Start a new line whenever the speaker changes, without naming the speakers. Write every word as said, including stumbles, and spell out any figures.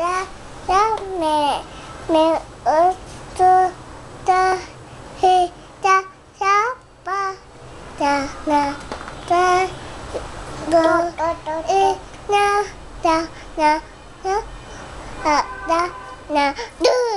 だだめめうつだひだしゃばだなだどいなだななあだなど